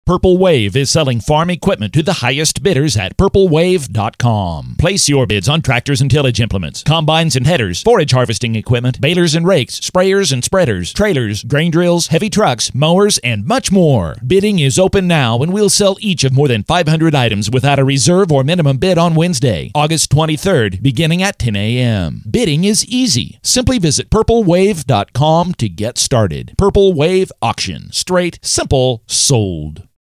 Purple Wave is selling farm equipment to the highest bidders at purplewave.com. Place your bids on tractors and tillage implements, combines and headers, forage harvesting equipment, balers and rakes, sprayers and spreaders, trailers, grain drills, heavy trucks, mowers, and much more. Bidding is open now, and we'll sell each of more than 500 items without a reserve or minimum bid on Wednesday, August 23rd, beginning at 10 a.m. Bidding is easy. Simply visit purplewave.com to get started. Purple Wave Auction. Straight, simple, sold.